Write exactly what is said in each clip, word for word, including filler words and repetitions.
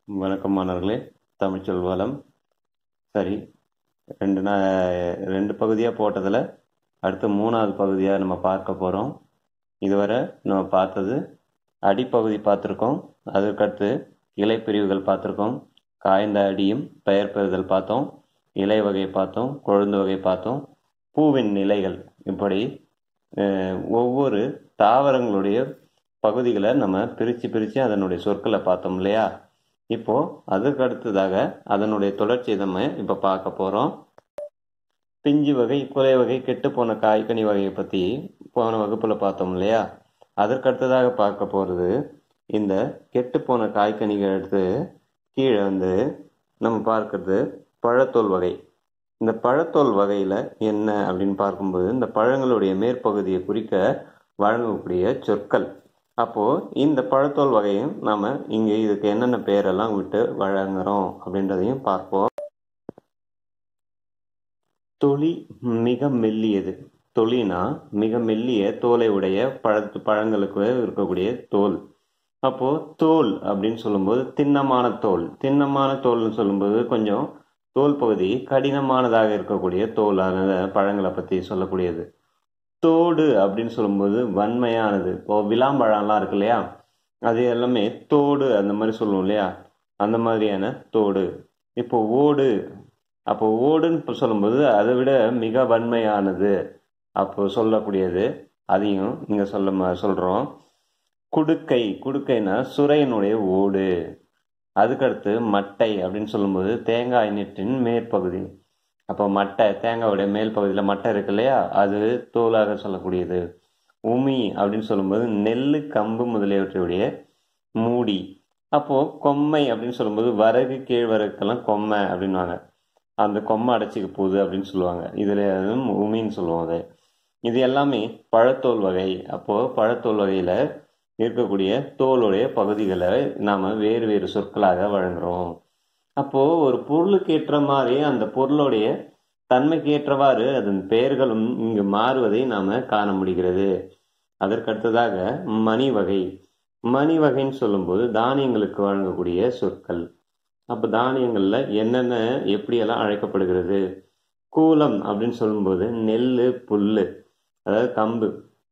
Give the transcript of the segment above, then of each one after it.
வணக்கம் மாணவர்களே. தமிழ்ச்சொல் வளம். சரி, ரெண்டு நா ரெண்டு பகுதியாக போட்டதில் அடுத்து மூணாவது பகுதியாக நம்ம பார்க்க போகிறோம். இதுவரை நம்ம பார்த்தது அடிப்பகுதி பார்த்துருக்கோம், அதற்கடுத்து இலைப்பிரிவுகள் பார்த்துருக்கோம், காய்ந்த அடியும் பெயர் பெறுதல் பார்த்தோம், இலை வகை பார்த்தோம், கொழுந்து வகை பார்த்தோம், பூவின் நிலைகள். இப்படி ஒவ்வொரு தாவரங்களுடைய பகுதிகளை நம்ம பிரித்து பிரித்து அதனுடைய சொற்களை பார்த்தோம் இல்லையா? இப்போ அதுக்கு அடுத்ததாக அதனுடைய தொடர்ச்சி நம்ம இப்ப பார்க்க போறோம். பிஞ்சு வகை, குலை வகை, கெட்டு போன காய்கனி வகையை பத்தி போன வகுப்புல பார்த்தோம் இல்லையா? அதற்கு அடுத்ததாக பார்க்க போறது இந்த கெட்டு போன காய்கனிகள் எடுத்து கீழே வந்து நம்ம பார்க்கறது பழத்தோல் வகை. இந்த பழத்தோல் வகையில என்ன அப்படின்னு பார்க்கும்போது இந்த பழங்களுடைய மேற்பகுதியை குறிக்க வழங்கக்கூடிய சொற்கள். அப்போ இந்த பழத்தோல் வகையும் நாம இங்க இதுக்கு என்னென்ன பேரெல்லாம் விட்டு வழங்குறோம் அப்படின்றதையும் பார்ப்போம். தொலி மிக மெல்லியது. தொலினா மிக மெல்லிய தோலை உடைய பழத்து பழங்களுக்கு இருக்கக்கூடிய தோல். அப்போ தோல் அப்படின்னு சொல்லும்போது திண்ணமான தோல். திண்ணமான தோல்னு சொல்லும்போது கொஞ்சம் தோல் பகுதி கடினமானதாக இருக்கக்கூடிய தோலான பழங்களை பத்தி சொல்லக்கூடியது. தோடு அப்படின்னு சொல்லும்போது வன்மையானது. இப்போ விளாம்பழம்லாம் இருக்கு இல்லையா, அது எல்லாமே தோடு அந்த மாதிரி சொல்லுவோம் இல்லையா, அந்த மாதிரியான தோடு. இப்போ ஓடு, அப்போ ஓடுன்னு சொல்லும்போது அதை விட மிக வன்மையானது அப்போ சொல்லக்கூடியது, அதையும் இங்க சொல்ல சொல்றோம். குடுக்கை, குடுக்கைனா சுரையினுடைய ஓடு. அதுக்கடுத்து மட்டை அப்படின்னு சொல்லும்போது தேங்காய் நீட்டின் மேற்பகுதி. அப்போ மட்டை, தேங்காவுடைய மேல் பகுதியில் மட்டை இருக்கு இல்லையா, அது தோலாக சொல்லக்கூடியது. உமி அப்படின்னு சொல்லும்போது நெல், கம்பு முதலியவற்றுடைய மூடி. அப்போ கொம்மை அப்படின்னு சொல்லும்போது வரகு, கேழ்வரகுக்கெல்லாம் கொம்மை அப்படின்வாங்க. அந்த கொம்மை அடைச்சிக்க போகுது அப்படின்னு சொல்லுவாங்க. இதுல உமின்னு சொல்லுவோம் அதை. இது எல்லாமே பழத்தோல் வகை. அப்போ பழத்தோல் வகையில இருக்கக்கூடிய தோலுடைய பகுதிகளை நாம வேறு வேறு சொற்களாக வழங்குறோம். அப்போ ஒரு பொருளுக்கு ஏற்ற மாதிரி அந்த பொருளுடைய தன்மைக்கு ஏற்றவாறு அதன் பெயர்களும் இங்கு மாறுவதை நாம காண முடிகிறது. அதற்கடுத்ததாக மணி வகை. மணி வகைன்னு சொல்லும்போது தானியங்களுக்கு வழங்கக்கூடிய சொற்கள். அப்ப தானியங்கள்ல என்னென்ன எப்படியெல்லாம் அழைக்கப்படுகிறது. கூலம் அப்படின்னு சொல்லும்போது நெல்லு, புல்லு, அதாவது கம்பு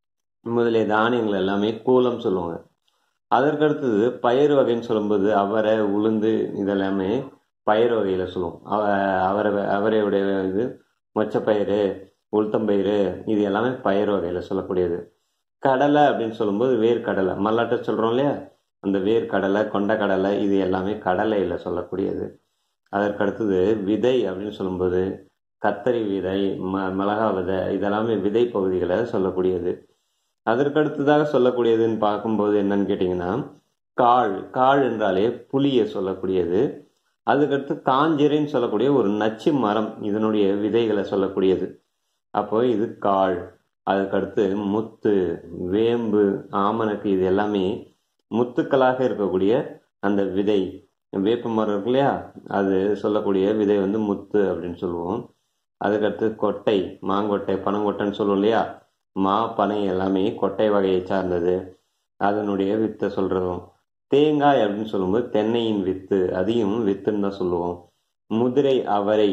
முதலிய தானியங்கள் எல்லாமே கூலம் சொல்லுவாங்க. அதற்கடுத்தது பயிர் வகைன்னு சொல்லும்போது அவரை, உளுந்து இதெல்லாமே பயிர் வகையில சொல்லுவோம். அவ அவரை அவரையுடைய இது மொச்சப்பயிறு, உளுத்தம்பயிறு, இது எல்லாமே பயிர் வகையில சொல்லக்கூடியது. கடலை அப்படின்னு சொல்லும்போது வேர்க்கடலை, மல்லாட்ட சொல்றோம் இல்லையா, அந்த வேர்க்கடலை, கொண்டக்கடலை, இது எல்லாமே கடலையில சொல்லக்கூடியது. அதற்கடுத்தது விதை அப்படின்னு சொல்லும்போது கத்தரி விதை, ம மிளகா விதை, இதெல்லாமே விதை பகுதிகளை சொல்லக்கூடியது. அதற்கடுத்ததாக சொல்லக்கூடியதுன்னு பார்க்கும்போது என்னன்னு கேட்டீங்கன்னா காள். காள் என்றாலே புளிய சொல்லக்கூடியது. அதுக்கடுத்து காஞ்சிரைன்னு சொல்லக்கூடிய ஒரு நச்சு மரம், இதனுடைய விதைகளை சொல்லக்கூடியது. அப்போ இது காள். அதுக்கடுத்து முத்து, வேம்பு, ஆமணக்கு, இது எல்லாமே முத்துக்களாக இருக்கக்கூடிய அந்த விதை. வேப்ப மரம் இருக்கு இல்லையா, அது சொல்லக்கூடிய விதை வந்து முத்து அப்படின்னு சொல்லுவோம். அதுக்கடுத்து கொட்டை, மாங்கொட்டை, பனங்கொட்டைன்னு சொல்லுவோம் இல்லையா, மா, பனை எல்லாமே கொட்டை வகையை சார்ந்தது, அதனுடைய வித்தை சொல்றதும். தேங்காய் அப்படின்னு சொல்லும்போது தென்னையின் வித்து, அதையும் வித்துன்னு தான் சொல்லுவோம். முதிரை, அவரை,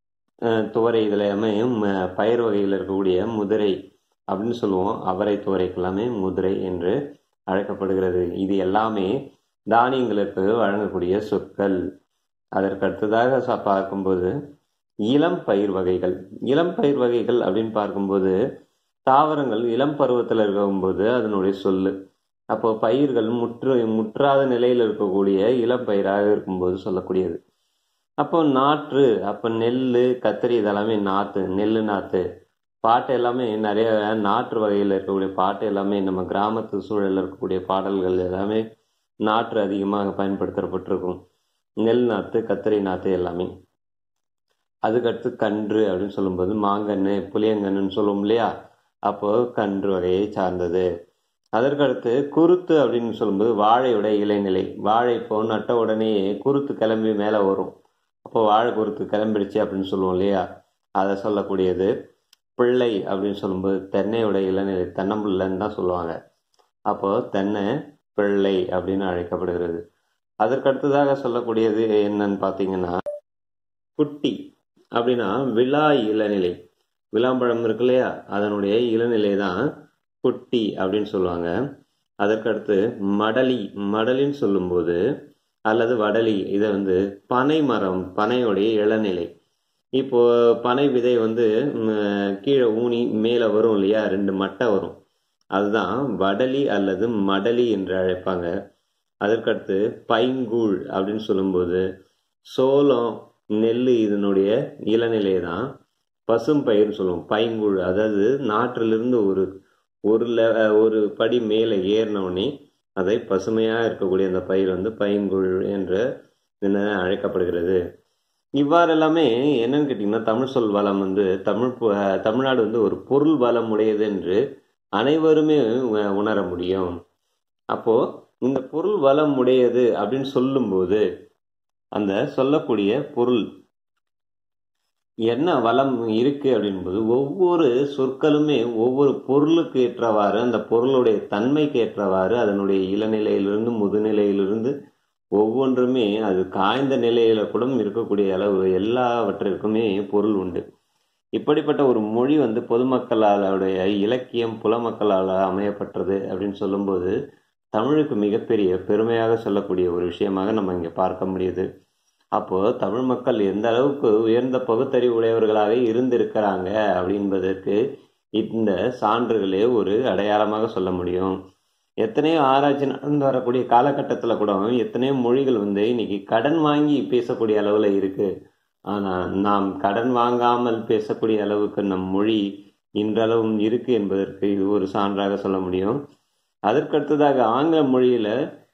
துவரை, இதுல எல்லாமே பயிர் வகையில் இருக்கக்கூடிய முதிரை அப்படின்னு சொல்லுவோம். அவரை, துவரைக்கு எல்லாமே முதிரை என்று அழைக்கப்படுகிறது. இது எல்லாமே தானியங்களுக்கு வழங்கக்கூடிய சொற்கள். அதற்கு அடுத்ததாக பார்க்கும்போது இளம் பயிர் வகைகள். இளம் பயிர் வகைகள் அப்படின்னு பார்க்கும்போது தாவரங்கள் இளம் பருவத்தில் இருக்கும்போது அதனுடைய சொல்லு. அப்போ பயிர்கள் முற்று முற்றாத நிலையில் இருக்கக்கூடிய இளம் பயிராக இருக்கும்போது சொல்லக்கூடியது. அப்போ நாற்று, அப்போ நெல், கத்திரி, இதெல்லாமே நாத்து, நெல் நாத்து. பாட்டு எல்லாமே நிறைய நாற்று வகையில் இருக்கக்கூடிய பாட்டு எல்லாமே நம்ம கிராமத்து சூழலில் இருக்கக்கூடிய பாடல்கள் எல்லாமே நாற்று அதிகமாக பயன்படுத்தப்பட்டிருக்கும். நெல் நாத்து, கத்திரி நாத்து எல்லாமே. அதுக்கடுத்து கன்று அப்படின்னு சொல்லும்போது மாங்கன்று, புளியங்கன்னுன்னு சொல்லுவோம் இல்லையா, அப்போ கன்று வகையை சார்ந்தது. அதற்கடுத்து குருத்து அப்படின்னு சொல்லும்போது வாழையோட இலைநிலை. வாழை இப்போ நட்ட உடனே குருத்து கிளம்பி மேலே வரும். அப்போ வாழை குருத்து கிளம்பிடுச்சு அப்படின்னு சொல்லுவோம் இல்லையா, அதை சொல்லக்கூடியது. பிள்ளை அப்படின்னு சொல்லும்போது தென்னையோட இளநிலை, தென்னம்பிள்ளைன்னு தான் சொல்லுவாங்க. அப்போ தென்னை பிள்ளை அப்படின்னு அழைக்கப்படுகிறது. அதற்கடுத்ததாக சொல்லக்கூடியது என்னன்னு பாத்தீங்கன்னா குட்டி அப்படின்னா விழா இளநிலை. விளாம்பழம் இருக்கு இல்லையா, அதனுடைய இளநிலை தான் குட்டி அப்படின்னு சொல்லுவாங்க. அதற்கடுத்து மடலி. மடலின்னு சொல்லும்போது அல்லது வடலி, இதை வந்து பனை மரம், பனையுடைய இளநிலை. இப்போ பனை விதை வந்து கீழே ஊனி மேலே வரும் இல்லையா, ரெண்டு மட்டை வரும், அதுதான் வடலி அல்லது மடலி என்று அழைப்பாங்க. அதற்கடுத்து பைங்கூழ் அப்படின்னு சொல்லும்போது சோளம், நெல் இதனுடைய இளநிலை தான் பசும் பயிர்னு சொல்லுவோம். பைங்கூழ் அதாவது நாற்றிலிருந்து ஒரு ஒரு ஒரு படி மேலே ஏறினோடனே அதை பசுமையா இருக்கக்கூடிய அந்த பயிர் வந்து பைங்கூழ் என்று அழைக்கப்படுகிறது. இவ்வாறு எல்லாமே என்னன்னு கேட்டீங்கன்னா, தமிழ் சொல் வளம் வந்து தமிழ் தமிழ்நாடு வந்து ஒரு பொருள் வளம் உடையது என்று அனைவருமே உணர முடியும். அப்போ இந்த பொருள் வளம் உடையது அப்படின்னு சொல்லும்போது அந்த சொல்லக்கூடிய பொருள் என்ன வளம் இருக்கு அப்படின்போது ஒவ்வொரு சொற்களுமே ஒவ்வொரு பொருளுக்கு ஏற்றவாறு, அந்த பொருளுடைய தன்மைக்கு ஏற்றவாறு, அதனுடைய இளநிலையிலிருந்து முதுநிலையிலிருந்து ஒவ்வொன்றுமே அது காய்ந்த நிலையில கூட இருக்கக்கூடிய அளவு எல்லாவற்றிற்குமே பொருள் உண்டு. இப்படிப்பட்ட ஒரு மொழி வந்து பொதுமக்களாலுடைய இலக்கியம் புலமக்களால் அமையப்பட்டது அப்படின்னு சொல்லும்போது தமிழுக்கு மிகப்பெரிய பெருமையாக சொல்லக்கூடிய ஒரு விஷயமாக நம்ம இங்க பார்க்க முடியுது. அப்போ தமிழ் மக்கள் எந்த அளவுக்கு உயர்ந்த பகுத்தறிவு உடையவர்களாக இருந்திருக்கிறாங்க அப்படின்பதற்கு இந்த சான்றுகளே ஒரு அடையாளமாக சொல்ல முடியும். எத்தனையோ ஆராய்ச்சி நடந்து வரக்கூடிய காலகட்டத்தில் கூட எத்தனையோ மொழிகள் வந்து இன்னைக்கு கடன் வாங்கி பேசக்கூடிய அளவுல இருக்கு. ஆனா நாம் கடன் வாங்காமல் பேசக்கூடிய அளவுக்கு நம் மொழி இன்றளவும் இருக்கு என்பதற்கு இது ஒரு சான்றாக சொல்ல முடியும். அதற்கடுத்ததாக ஆங்கில மொழியில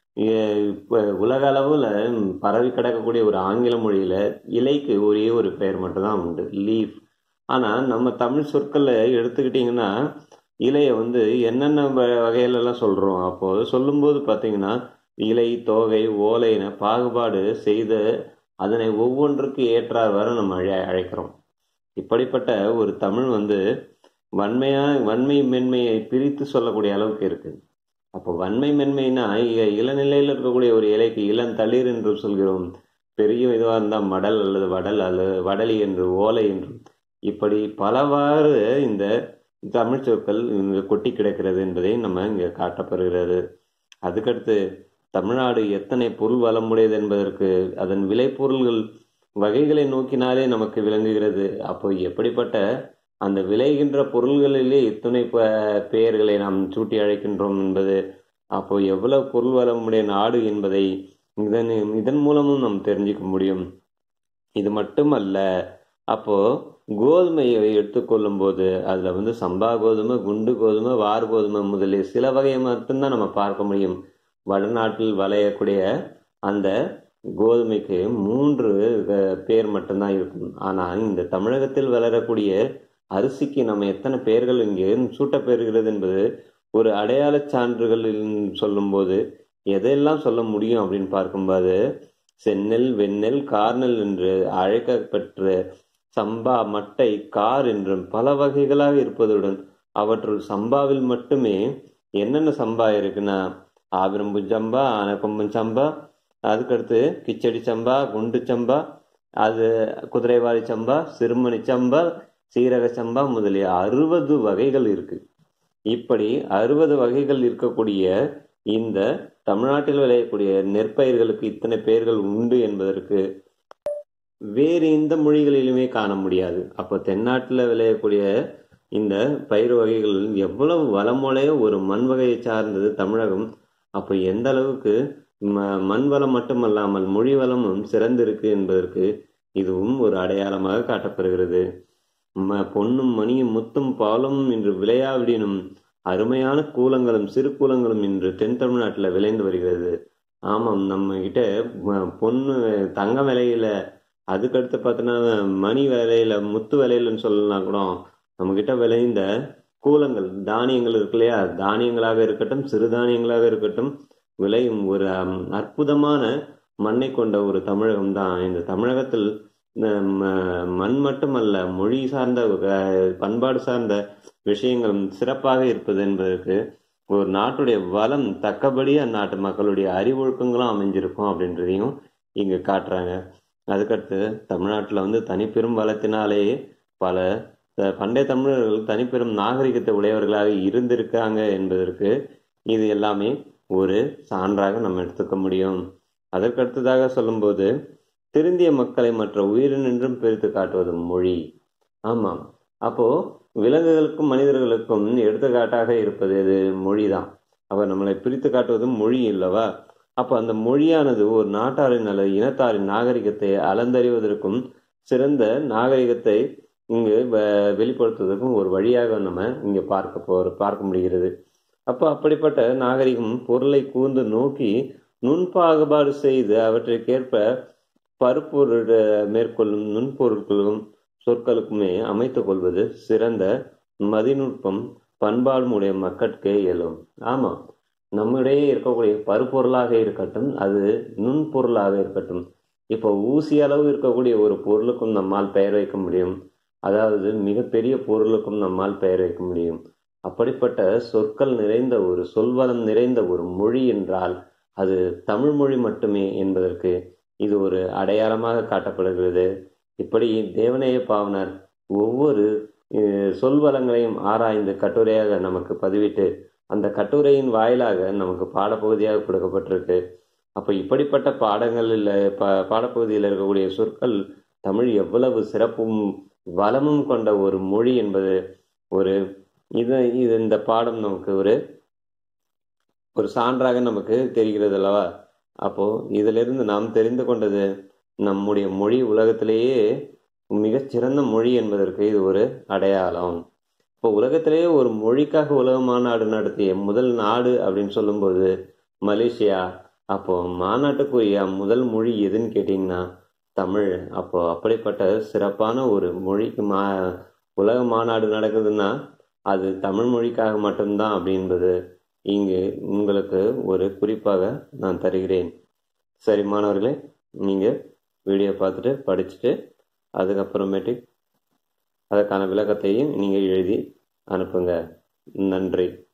உலக அளவுல பரவி கிடக்கக்கூடிய ஒரு ஆங்கில மொழியில இலைக்கு ஒரே ஒரு பெயர் மட்டும்தான் உண்டு, லீஃப். ஆனா நம்ம தமிழ் சொற்களை எடுத்துக்கிட்டீங்கன்னா இலையை வந்து என்னென்ன வகையில எல்லாம் சொல்றோம். அப்போ சொல்லும்போது பாத்தீங்கன்னா இலை, தோகை, ஓலைன பாகுபாடு செய்து அதனை ஒவ்வொன்றுக்கு ஏற்றாறு நம்ம அழைக்கிறோம். இப்படிப்பட்ட ஒரு தமிழ் வந்து வன்மையா வன்மை மென்மையை பிரித்து சொல்லக்கூடிய அளவுக்கு இருக்கு. அப்போ வன்மை மென்மைனா இளநிலையில் இருக்கக்கூடிய ஒரு இலைக்கு இளம் தளிர் என்று சொல்கிறோம். பெரிய இதுவா இருந்தால் மடல் அல்லது வடல் அல்லது வடலி என்று, ஓலை என்று, இப்படி பலவாறு இந்த தமிழ் சொற்கள் இங்கு கொட்டி கிடக்கிறது என்பதை நம்ம இங்க காட்டப்படுகிறது. அதுக்கடுத்து தமிழ்நாடு எத்தனை பொருள் வளமுடையது என்பதற்கு அதன் விளைபொருள்கள் வகைகளை நோக்கினாலே நமக்கு விளங்குகிறது. அப்போ எப்படிப்பட்ட அந்த விளைகின்ற பொருள்களிலே இத்தனை பெயர்களை நாம் சூட்டி அழைக்கின்றோம் என்பது, அப்போ எவ்வளவு பொருள் வளமுடைய நாடு என்பதை இதன் இதன் மூலமும் நாம் தெரிஞ்சுக்க முடியும். இது மட்டுமல்ல, அப்போ கோதுமையை எடுத்துக்கொள்ளும் போது அதுல வந்து சம்பா கோதுமை, குண்டு கோதுமை, வார் கோதுமை முதலிய சில வகையை மட்டும்தான் நம்ம பார்க்க முடியும். வடநாட்டில் விளையக்கூடிய அந்த கோதுமைக்கு மூன்று பேர் மட்டும்தான் இருக்கும். ஆனால் இந்த தமிழகத்தில் வளரக்கூடிய அரிசிக்கு நம்ம எத்தனை பெயர்கள் இங்கே சூட்டப்பெறுகிறது என்பது ஒரு அடையாள சான்றுகள் சொல்லும் போது எதையெல்லாம் சொல்ல முடியும் அப்படின்னு பார்க்கும்போது செந்நெல், வெண்ணெல், கார்நெல் என்று அழைக்கப்பெற்ற சம்பா, மட்டை, கார் என்றும் பல வகைகளாக இருப்பதுடன் அவற்றுள் சம்பாவில் மட்டுமே என்னென்ன சம்பா இருக்குன்னா ஆவிரம்பு சம்பா, ஆனக்கொம்பு சம்பா, அதுக்கடுத்து கிச்சடி சம்பா, குண்டு சம்பா, அது குதிரைவாரி சம்பா, சிறுமணி சம்பா, சீரக சம்பா முதலிய அறுபது வகைகள் இருக்கு. இப்படி அறுபது வகைகள் இருக்கக்கூடிய இந்த தமிழ்நாட்டில் விளையக்கூடிய நெற்பயிர்களுக்கு இத்தனை பெயர்கள் உண்டு என்பதற்கு வேறு எந்த மொழிகளிலுமே காண முடியாது. அப்போ தென்னாட்டில் விளையக்கூடிய இந்த பயிர் வகைகள் எவ்வளவு வளமுடைய ஒரு மண் வகையை சார்ந்தது தமிழகம். அப்போ எந்த அளவுக்கு மண் வளம் மட்டுமல்லாமல் மொழி வளமும் சிறந்திருக்கு என்பதற்கு இதுவும் ஒரு அடையாளமாக காட்டப்படுகிறது. பொன்னும் மணியும் முத்தும் பாலும் இன்று விளையாவிடினும் அருமையான கூலங்களும் சிறு கூலங்களும் இன்று தென் தமிழ்நாட்டில் விளைந்து வருகிறது. ஆமாம், நம்ம கிட்ட பொண்ணு தங்க விலையில, அதுக்கடுத்து பார்த்தோன்னா மணி விலையில, முத்து விலையிலன்னு சொல்லலாம் கூட நம்ம கிட்ட விளைந்த கூலங்கள், தானியங்கள் இருக்கு இல்லையா, தானியங்களாக இருக்கட்டும் சிறுதானியங்களாக இருக்கட்டும் விளையும் ஒரு அற்புதமான மண்ணை கொண்ட ஒரு தமிழகம் தான் இந்த தமிழகத்தில். மண் மட்டுமல்ல, மொழி சார்ந்த பண்பாடு சார்ந்த விஷயங்களும் சிறப்பாக இருப்பது என்பதற்கு ஒரு நாட்டுடைய வளம் தக்கபடி அந்நாட்டு மக்களுடைய அறிவொழுக்கங்களும் அமைஞ்சிருக்கும் அப்படின்றதையும் இங்க காட்டுறாங்க. அதுக்கடுத்து தமிழ்நாட்டில் வந்து தனிப்பெரும் வளத்தினாலேயே பல பண்டைய தமிழர்கள் தனிப்பெரும் நாகரிகத்தை உடையவர்களாக இருந்திருக்காங்க என்பதற்கு இது எல்லாமே ஒரு சான்றாக நம்ம எடுத்துக்க முடியும். அதற்கடுத்ததாக சொல்லும்போது திருந்திய மக்களை மற்ற உயிரினின்றும் பிரித்து காட்டுவது மொழி. ஆமாம், அப்போ விலங்குகளுக்கும் மனிதர்களுக்கும் எடுத்துக்காட்டாக இருப்பது இது மொழிதான். அப்ப நம்மளை பிரித்து காட்டுவது மொழி இல்லவா? அப்ப அந்த மொழியானது ஒரு நாட்டாரின் அல்லது இனத்தாரின் நாகரிகத்தை அளந்தறிவதற்கும் சிறந்த நாகரிகத்தை இங்கு வெளிப்படுத்துவதற்கும் ஒரு வழியாக நம்ம இங்க பார்க்க போற பார்க்க முடிகிறது. அப்போ அப்படிப்பட்ட நாகரிகம் பொருளை கூர்ந்து நோக்கி நுண்பாகுபாடு செய்து அவற்றிற்கேற்ப பருப்பொருள் மேற்கொள்ளும் நுண்பொருட்களும் சொற்களுக்குமே அமைத்துக் கொள்வது சிறந்த மதிநுட்பம் பண்பாடும் உடைய மக்கட்கே இயலும். ஆமா, நம்மிடையே இருக்கக்கூடிய பருப்பொருளாக இருக்கட்டும், அது நுண்பொருளாக இருக்கட்டும். இப்போ ஊசி அளவு இருக்கக்கூடிய ஒரு பொருளுக்கும் நம்மால் பெயர் வைக்க முடியும், அதாவது மிகப்பெரிய பொருளுக்கும் நம்மால் பெயர் வைக்க முடியும். அப்படிப்பட்ட சொற்கள் நிறைந்த ஒரு சொல்வளம் நிறைந்த ஒரு மொழி என்றால் அது தமிழ் மொழி மட்டுமே என்பதற்கு இது ஒரு அடையாளமாக காட்டப்படுகிறது. இப்படி தேவநேய பாவனர் ஒவ்வொரு சொல்வளங்களையும் ஆராய்ந்து கட்டுரையாக நமக்கு பதிவிட்டு அந்த கட்டுரையின் வாயிலாக நமக்கு பாடப்பகுதியாக கொடுக்கப்பட்டிருக்கு. அப்போ இப்படிப்பட்ட பாடங்களில் ப பாடப்பகுதியில் இருக்கக்கூடிய சொற்கள் தமிழ் எவ்வளவு சிறப்பும் வளமும் கொண்ட ஒரு மொழி என்பது ஒரு இது இது இந்த பாடம் நமக்கு ஒரு ஒரு சான்றாக நமக்கு தெரிகிறது அல்லவா? அப்போ இதிலிருந்து நாம் தெரிந்து கொண்டது நம்முடைய மொழி உலகத்திலேயே மிகச்சிறந்த மொழி என்பதற்கு இது ஒரு அடையாளம். இப்போ உலகத்திலேயே ஒரு மொழிக்காக உலக மாநாடு நடத்திய முதல் நாடு அப்படின்னு சொல்லும்போது மலேசியா. அப்போ மாநாட்டுக்குரிய முதல் மொழி எதுன்னு கேட்டீங்கன்னா தமிழ். அப்போ அப்படிப்பட்ட சிறப்பான ஒரு மொழிக்கு மா உலக மாநாடு நடக்குதுன்னா அது தமிழ் மொழிக்காக மட்டும்தான் அப்படின்றது இங்கு உங்களுக்கு ஒரு குறிப்பாக நான் தருகிறேன். சரி மாணவர்களே, நீங்கள் வீடியோ பார்த்துட்டு படிச்சுட்டு அதுக்கப்புறமேட்டு அதற்கான விளக்கத்தையும் நீங்கள் எழுதி அனுப்புங்க. நன்றி.